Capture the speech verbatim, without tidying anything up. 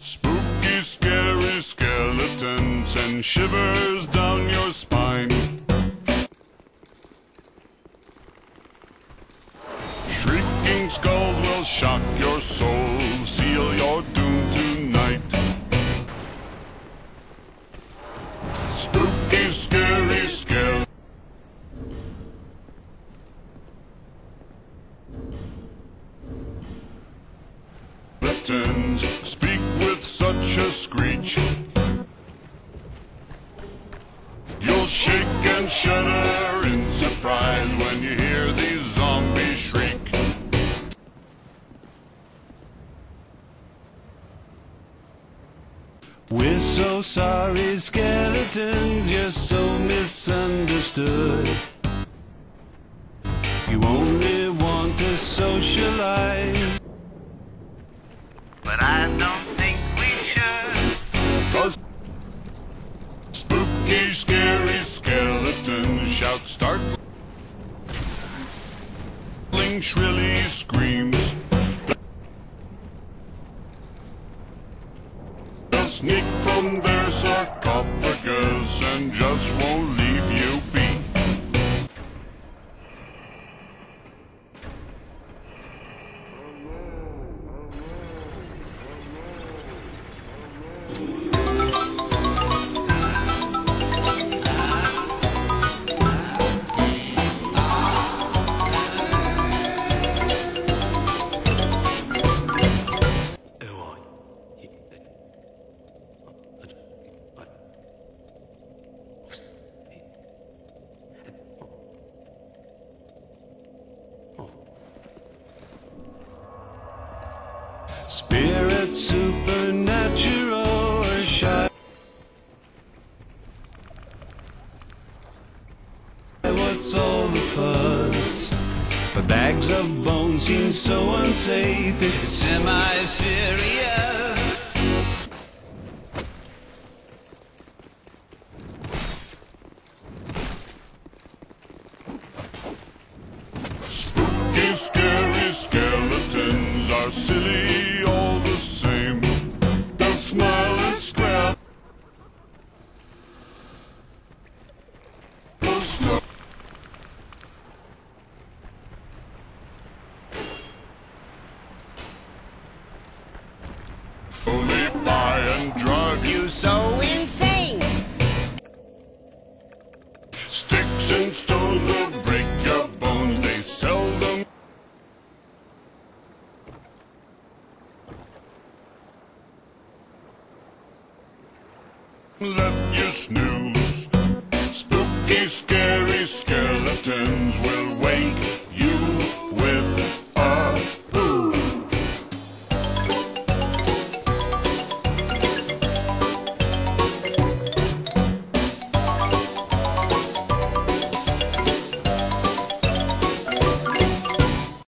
Spooky, scary skeletons send shivers down your spine. Shrieking skulls will shock your soul, seal your doom tonight. Spooky, scary skeletons speak with such a screech. You'll shake and shudder in surprise when you hear these zombies shriek. We're so sorry, skeletons, you're so misunderstood. You only want to socialize, but I don't think we should. 'Cause spooky, scary skeletons shout startling, shrilly screams. They'll sneak from their sarcophagus and just won't leave you be. Spirit supernatural or shy. What's all the fuss? But bags of bones seem so unsafe. It's semi-serious. Spooky, scary skeletons are silly all the same. They'll smile and scrap. Only buy and drug you so insane. Sticks and stones will break your bones. They seldom let you snooze. Spooky, scary skeletons will